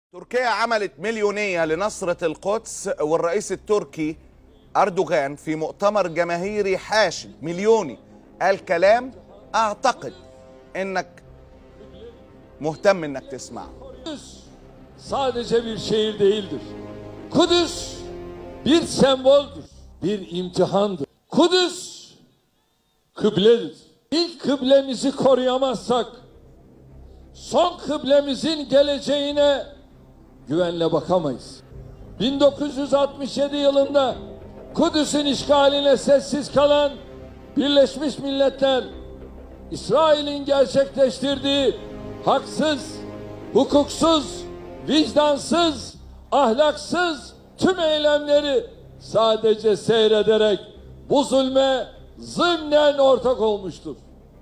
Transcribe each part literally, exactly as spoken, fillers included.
تركيا عملت مليونية لنصرة القدس، والرئيس التركي أردوغان في مؤتمر جماهيري حاشد مليوني قال كلام أعتقد إنك مهتم إنك تسمعه. Kudüs sadece bir şehir değildir. Kudüs bir semboldür, bir imtihandır. Kudüs kıbledir. İlk kıblemizi koruyamazsak son kıblemizin geleceğine güvenle bakamayız. bin dokuz yüz altmış yedi yılında Kudüs'ün işgaline sessiz kalan Birleşmiş Milletler, İsrail'in gerçekleştirdiği haksız, hukuksuz, vicdansız, ahlaksız tüm eylemleri sadece seyrederek bu zulme zımnen ortak olmuştur.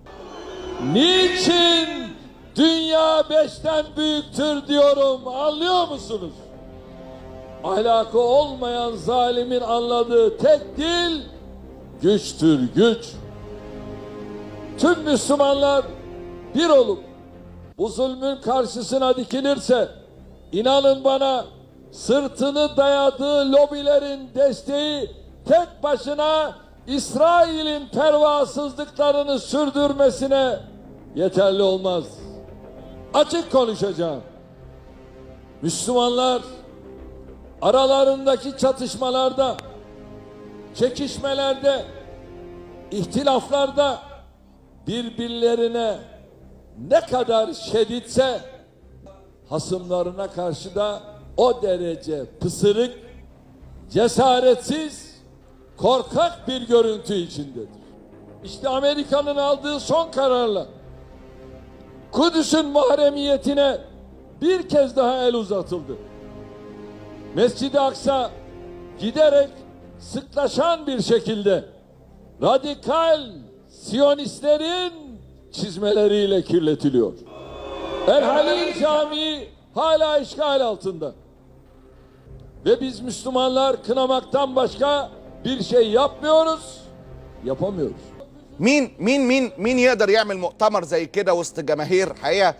Niçin dünya beşten büyüktür diyorum, anlıyor musunuz? Ahlakı olmayan zalimin anladığı tek dil güçtür, güç. Tüm Müslümanlar bir olup bu zulmün karşısına dikilirse, inanın bana, sırtını dayadığı lobilerin desteği tek başına İsrail'in pervasızlıklarını sürdürmesine yeterli olmaz. Açık konuşacağım. Müslümanlar aralarındaki çatışmalarda, çekişmelerde, ihtilaflarda birbirlerine ne kadar şiddetse hasımlarına karşı da o derece pısırık, cesaretsiz, korkak bir görüntü içindedir. İşte Amerika'nın aldığı son kararla Kudüs'ün mahremiyetine bir kez daha el uzatıldı. Mescid-i Aksa giderek sıklaşan bir şekilde radikal Siyonistlerin çizmeleriyle kirletiliyor. El Halil Camii hala işgal altında. Ve biz Müslümanlar kınamaktan başka bir şey yapmıyoruz, yapamıyoruz. مين مين مين مين يقدر يعمل مؤتمر زي كده وسط جماهير حقيقة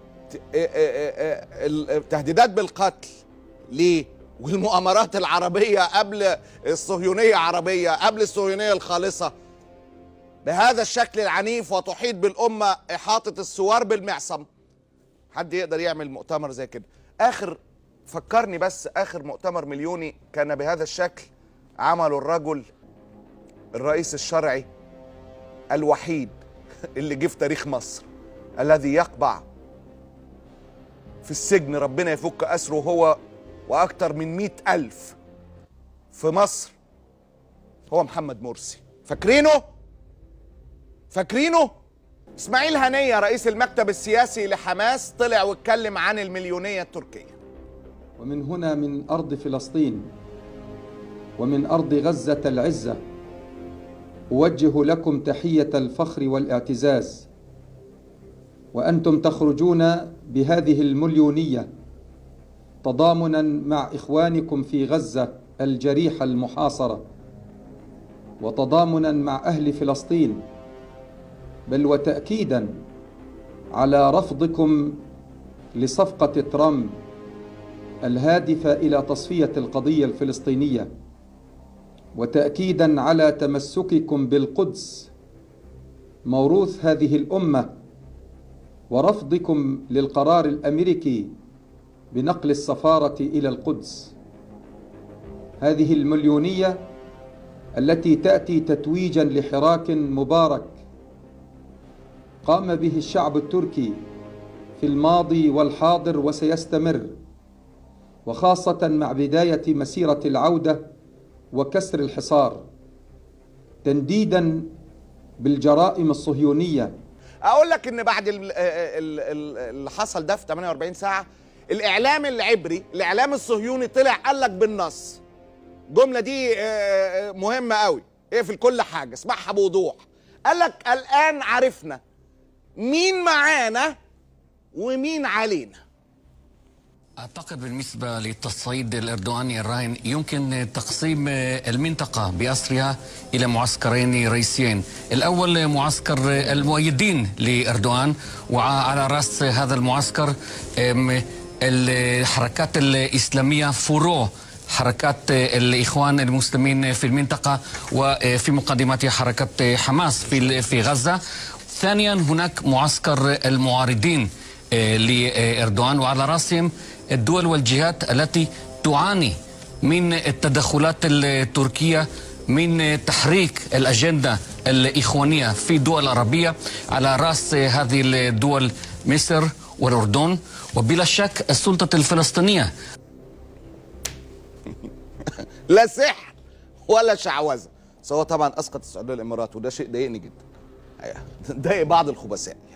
التهديدات بالقتل ليه؟ والمؤامرات العربية قبل الصهيونية عربية قبل الصهيونية الخالصة بهذا الشكل العنيف وتحيط بالأمة إحاطة السوار بالمعصم. حد يقدر يعمل مؤتمر زي كده؟ آخر فكرني بس آخر مؤتمر مليوني كان بهذا الشكل عمله الرجل الرئيس الشرعي الوحيد اللي جه في تاريخ مصر الذي يقبع في السجن، ربنا يفك أسره هو وأكثر من مئة ألف في مصر، هو محمد مرسي. فاكرينه؟ فاكرينه؟ إسماعيل هنية رئيس المكتب السياسي لحماس طلع واتكلم عن المليونية التركية. ومن هنا من أرض فلسطين ومن أرض غزة العزة أوجه لكم تحية الفخر والاعتزاز، وأنتم تخرجون بهذه المليونية تضامنا مع إخوانكم في غزة الجريحة المحاصرة، وتضامنا مع أهل فلسطين، بل وتأكيدا على رفضكم لصفقة ترامب الهادفة إلى تصفية القضية الفلسطينية، وتأكيدا على تمسككم بالقدس موروث هذه الأمة، ورفضكم للقرار الأمريكي بنقل السفارة إلى القدس. هذه المليونية التي تأتي تتويجا لحراك مبارك قام به الشعب التركي في الماضي والحاضر وسيستمر، وخاصة مع بداية مسيرة العودة وكسر الحصار تنديدا بالجرائم الصهيونية. أقول لك إن بعد اللي حصل ده في ثمانية وأربعين ساعة الإعلام العبري، الإعلام الصهيوني طلع قال لك بالنص، الجملة دي مهمة قوي، اقفل كل حاجة اسمعها بوضوح. قال لك الآن عرفنا مين معانا ومين علينا. أعتقد بالنسبة للتصعيد الإردوغاني الراهن يمكن تقسيم المنطقة بأسرها إلى معسكرين رئيسيين. الأول معسكر المؤيدين لإردوغان، وعلى رأس هذا المعسكر الحركات الإسلامية، فروع حركات الإخوان المسلمين في المنطقة وفي مقدمتها حركة حماس في في غزة. ثانيا هناك معسكر المعارضين لإردوغان، وعلى رأسهم الدول والجهات التي تعاني من التدخلات التركية، من تحريك الأجندة الإخوانية في الدول العربية. على رأس هذه الدول مصر والأردن، وبلا شك السلطة الفلسطينية. لا سحر ولا شعوذة، بس هو طبعا أسقط السعودية والإمارات، وده شيء ضايقني جدا، ضايق بعض الخبثاء.